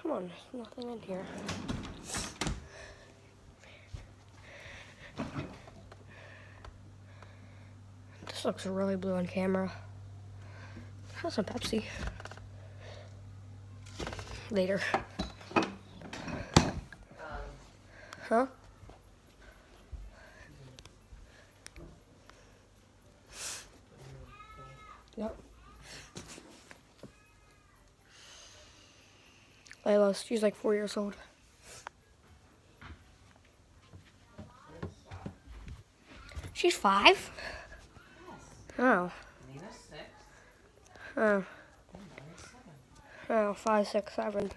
Come on, there's nothing in here. This looks really blue on camera. Have some Pepsi. Later. Huh? Yep. Layla, she's like 4 years old. She's 5? Oh. Oh. Oh, 5, 6, 7.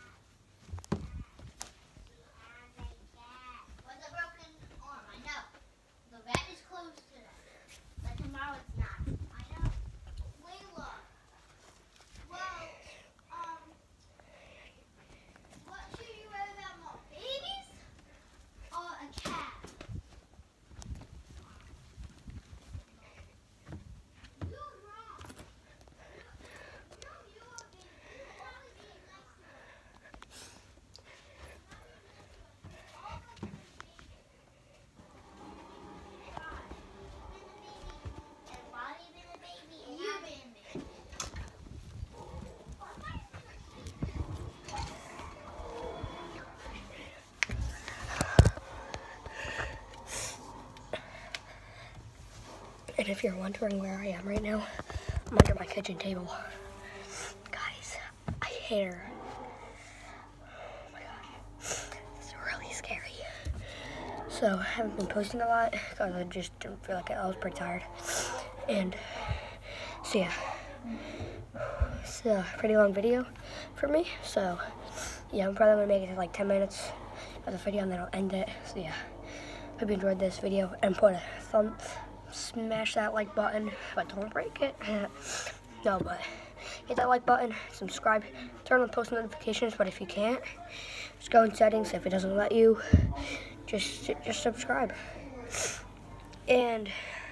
And if you're wondering where I am right now, I'm under my kitchen table. Guys, I hate her. Oh my god. It's really scary. So, I haven't been posting a lot because I just didn't feel like it. I was pretty tired. And, so yeah. It's a pretty long video for me. So, yeah, I'm probably going to make it to like 10 minutes of the video and then I'll end it. So, yeah. Hope you enjoyed this video and put a smash that like button, but don't break it. No, but hit that like button, subscribe, turn on post notifications, but if you can't, just go in settings. If it doesn't let you, just subscribe. And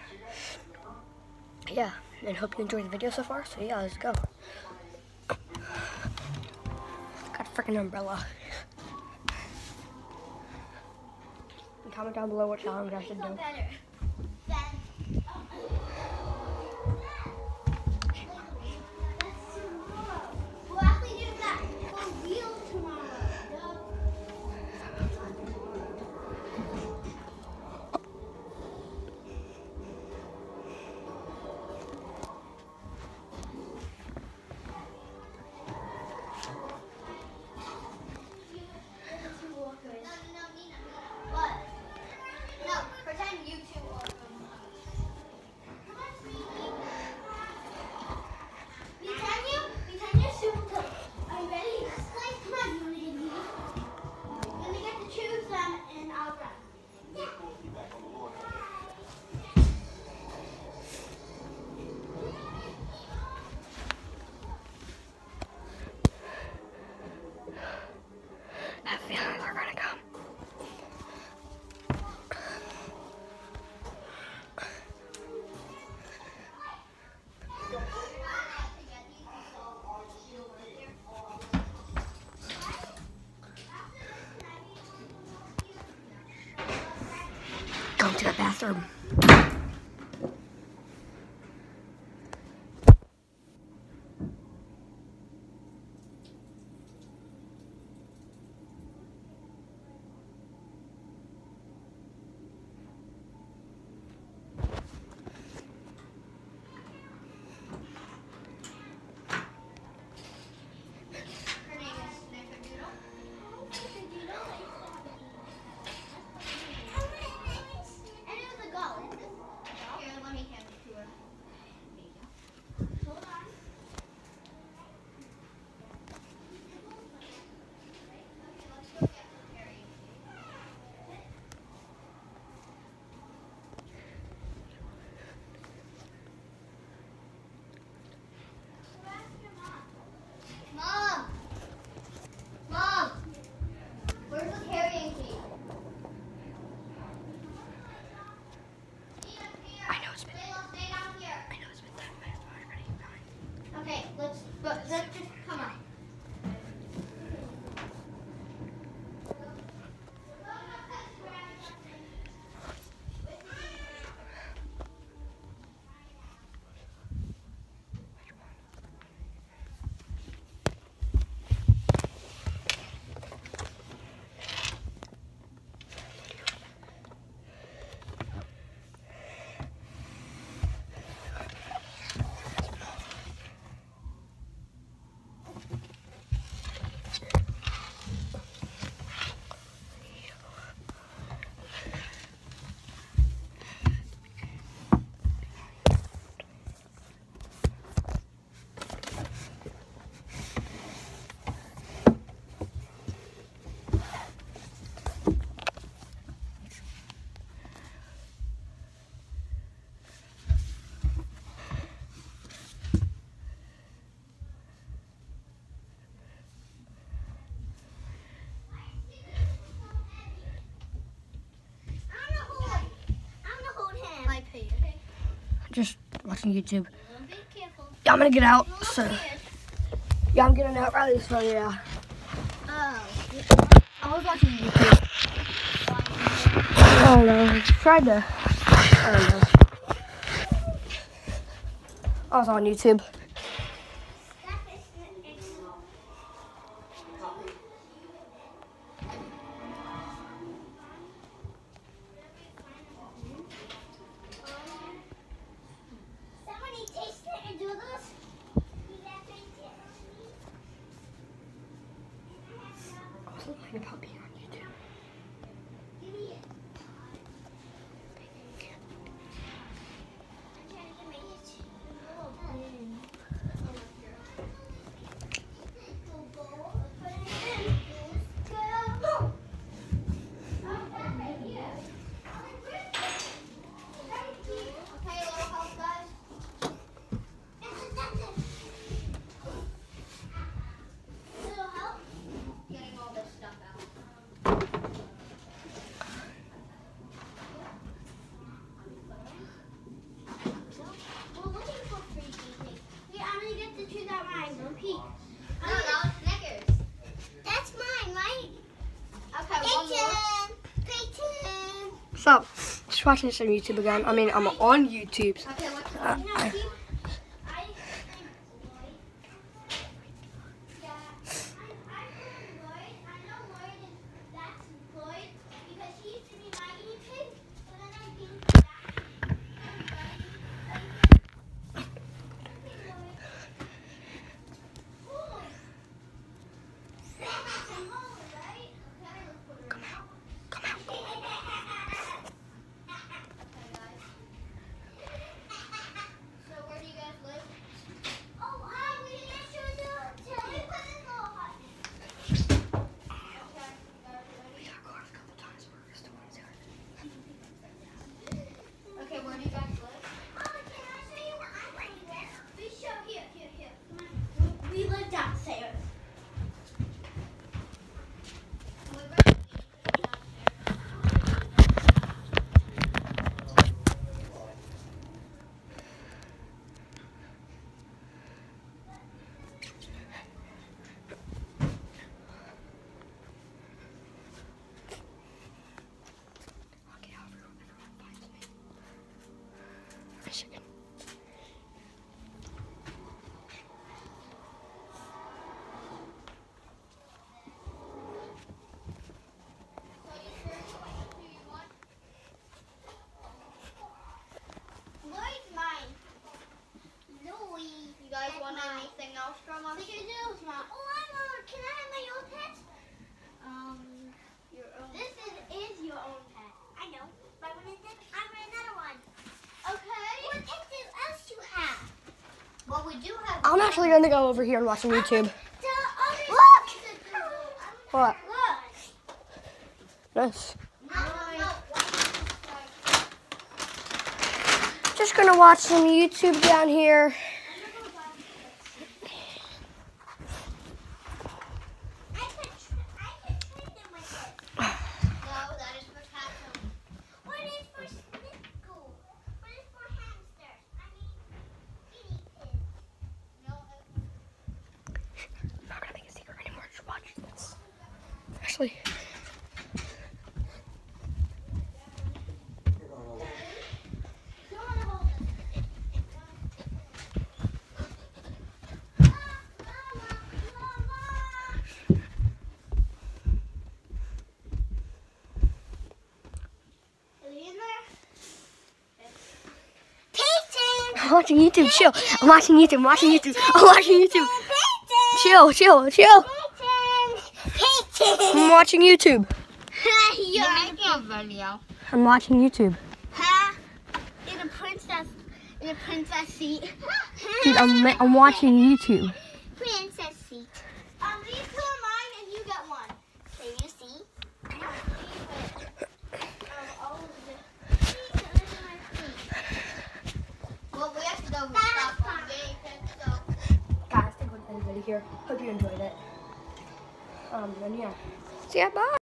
yeah, and hope you enjoyed the video so far. So yeah, let's go. Got a freaking umbrella. And comment down below what challenge I should do. Going to the bathroom. watching YouTube. Yeah, I'm gonna get out. So yeah, I'm getting out right so yeah. Oh. I was watching YouTube. I don't know. Tried to. I don't know. I was on YouTube. Somebody taste it and do this. I was lying about being on YouTube. So, just watching this on YouTube again. I mean, I'm on YouTube. Okay, where do you guys live? We live downstairs. You guys want anything else from us? Can I have my own pet? Your own. This is your own pet. I know. But when it's I'm another one. Okay. What pets else you have? Well, we do have. I'm actually gonna go over here and watch some YouTube. Look! What? Look! Nice. No. Just gonna watch some YouTube down here. Actually, I'm watching YouTube. Chill. I'm watching YouTube. I'm watching YouTube. I'm watching YouTube. Chill, chill, chill. I'm watching YouTube. You're making a video. I'm watching YouTube. Huh? In a princess seat. Dude, I'm watching YouTube. Princess seat. These two are mine and you get one. Can you see? Well, we have to go stop on so. Guys, I think we're going to end the video here. Hope you enjoyed it. And yeah. See ya, bye.